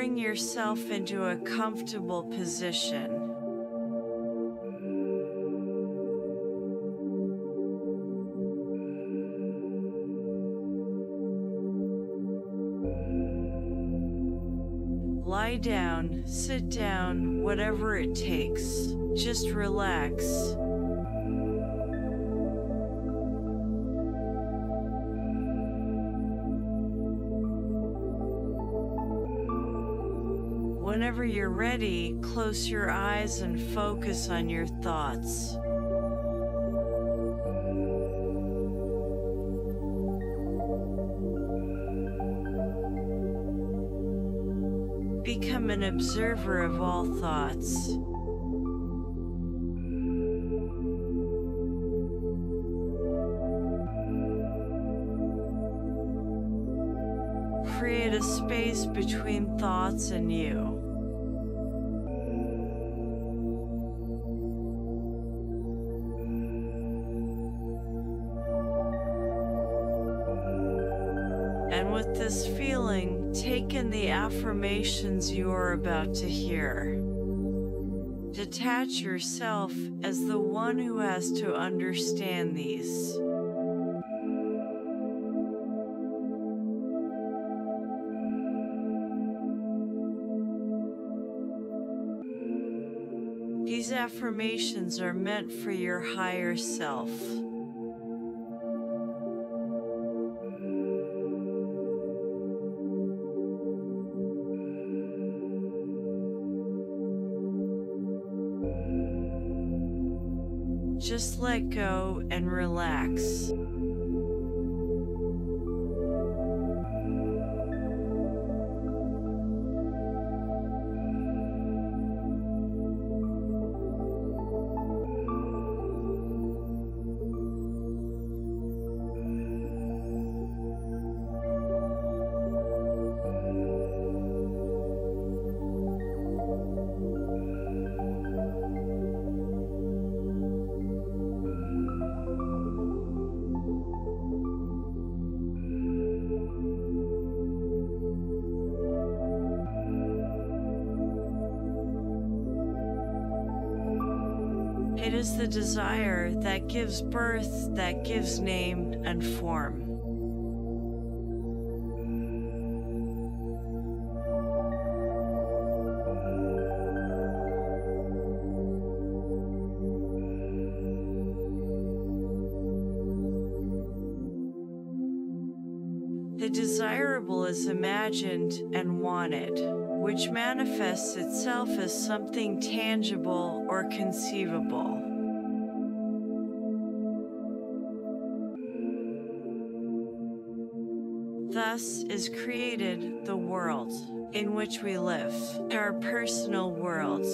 bring yourself into a comfortable position. Lie down, sit down, whatever it takes. Just relax. Whenever you're ready, close your eyes and focus on your thoughts. Become an observer of all thoughts. Create a space between thoughts and you. And with this feeling, take in the affirmations you are about to hear. Detach yourself as the one who has to understand these. These affirmations are meant for your higher self. Just let go and relax. It is the desire that gives birth, that gives name and form. The desirable is imagined and wanted, which manifests itself as something tangible or conceivable. Thus is created the world in which we live, our personal world.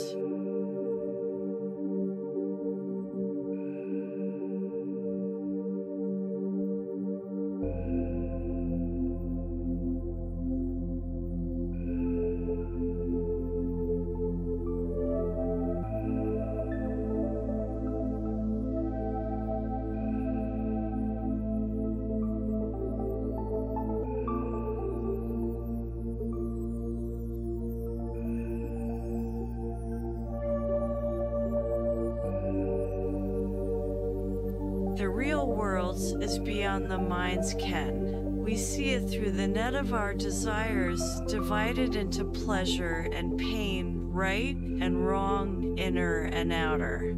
The real world is beyond the mind's ken. We see it through the net of our desires, divided into pleasure and pain, right and wrong, inner and outer.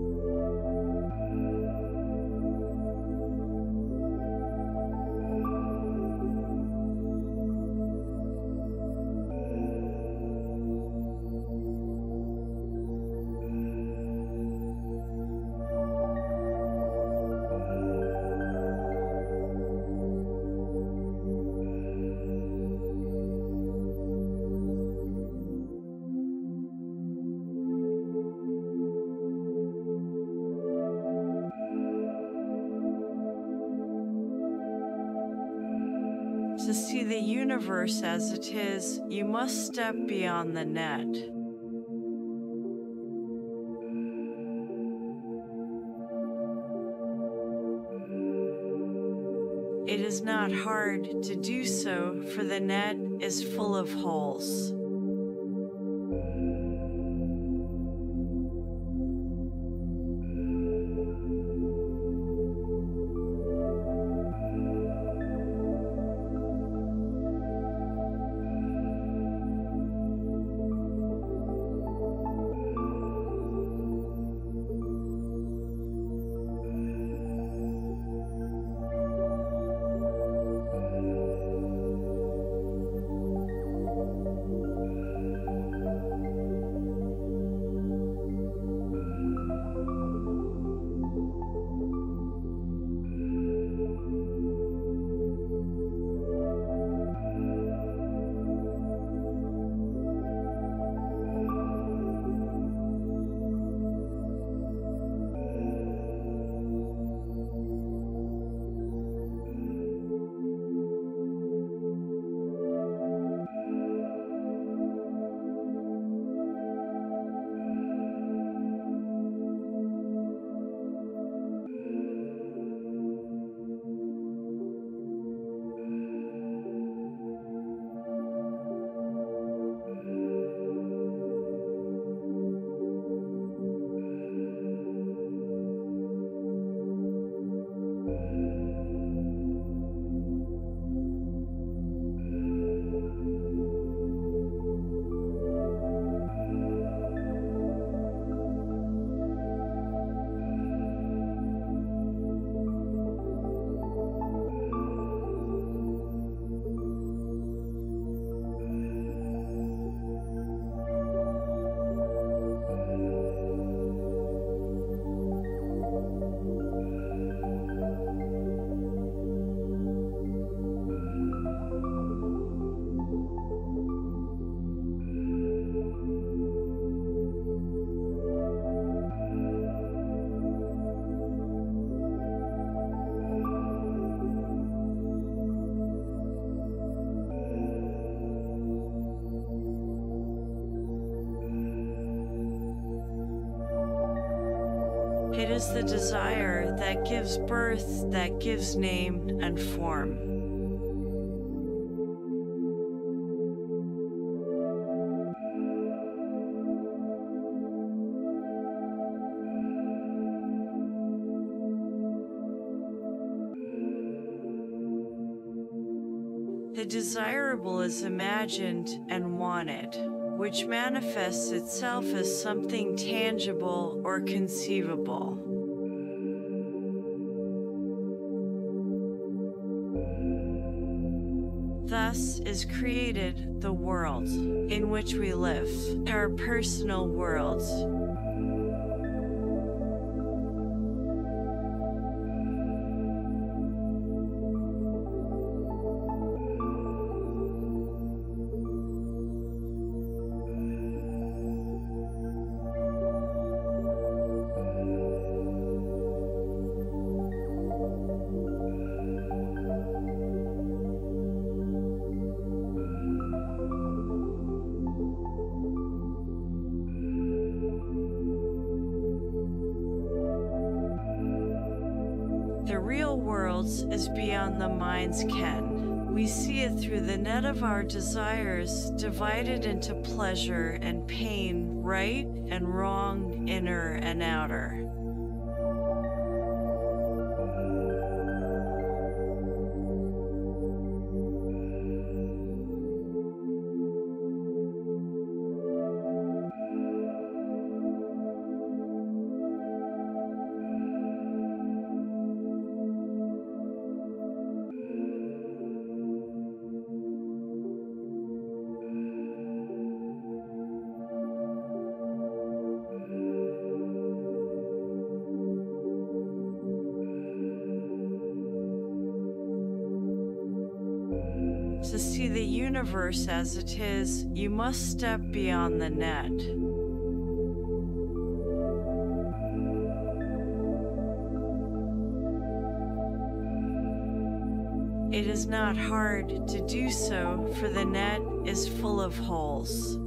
To see the universe as it is, you must step beyond the net. It is not hard to do so, for the net is full of holes. It is the desire that gives birth, that gives name and form. The desirable is imagined and wanted, which manifests itself as something tangible or conceivable. Thus is created the world in which we live, our personal worlds. The real world is beyond the mind's ken. We see it through the net of our desires, divided into pleasure and pain, right and wrong, inner and outer. To see the universe as it is, you must step beyond the net. It is not hard to do so, for the net is full of holes.